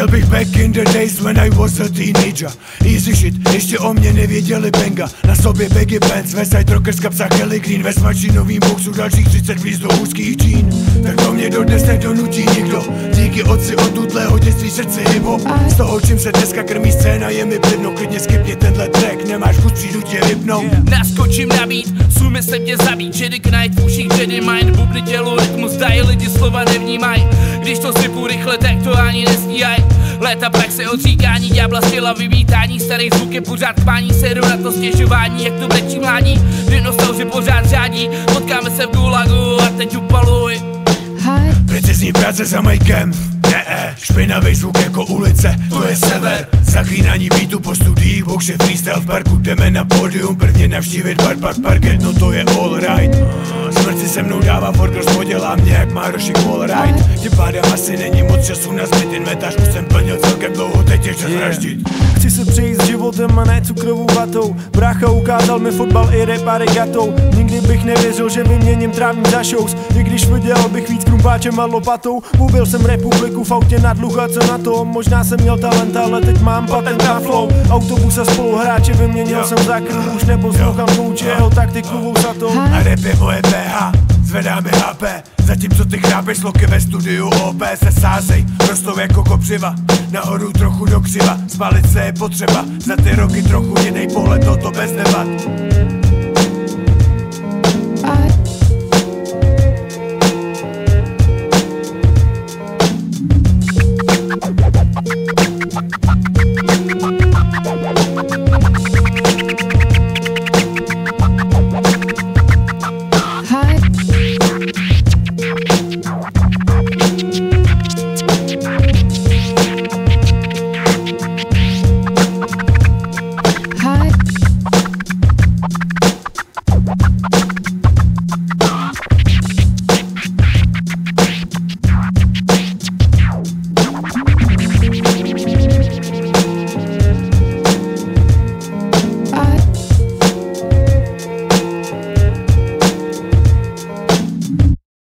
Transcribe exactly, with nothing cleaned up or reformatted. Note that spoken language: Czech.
bych back in the days when I was a teenager. Easy shit, ještě o mě nevěděli benga. Na sobě baggy pants, Westside Rockers, kapsa Kelly Green. Ve smačinovým boxu dalších třicet víc do úzkých džín. Tak to mě dodnes nedonutí nikdo. Díky otci od tutlého dětství srdce hip-hop. Z toho, čím se dneska krmí scéna, je mi plivno. Klidně skipně tenhle track, nemáš kus, přijdu tě vypnout. Naskočím na beat, sumě se mě zabít. Jedi Knight, v uších Jedi Mind. Bubny tělo, rytmus dají, lidi slova nevnímaj. Když to sypu rychle, tak to ani nestíhaj. Léta praxe odříkání, ďábla z těla vymítání. Starý zvuk je pořád spání, seru na to stěžování. Jak to brečí mládí, kdy nostalži pořád řádí. Potkáme se v gulagu a teď upaluj. Precizní práce za majkem, ne, špinavý zvuk jako ulice, to je sever. Zaklínání beatu po studiích, boxe freestyle v parku. Jdeme na pódium, prvně navštívit bar, pak parket, no to je all right. Smrt si se mnou dává Forgos, podělá mě jak Marošik all right. Tím pádem asi není moc času na zbyt, inventář už jsem plnil celkem dlouho, teď je čas vraždit. Chci se přejít s životem a ne cukrovou vatou. Brácha ukázal mi fotbal i rap a regatou. Nikdy bych nevěřil, že vyměním trávník za shows. I když vydělal bych víc krumpáčem a lopatou. Ubil jsem republiku v autě na dluh a co na to. Možná jsem měl talent, ale teď mám patent na flow. Autobus a spoluhráče vyměnil jsem za krv. Už neposlouchám kouče, jeho taktikovou satou. A rap je moje P H, zvedáme H P. Zatímco ty chrápeš sloky ve studiu O P se sázej, rostou jako kopřiva. Nahoru trochu do křiva, spálit se je potřeba. Za ty roky trochu jiný pohled, no to bez debat.